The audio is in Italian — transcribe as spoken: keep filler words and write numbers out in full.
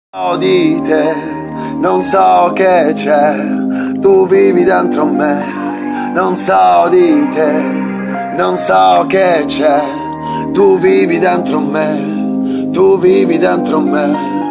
So di te, non so che c'è, tu vivi dentro me. Non so di te, non so che c'è, tu vivi dentro me, tu vivi dentro me.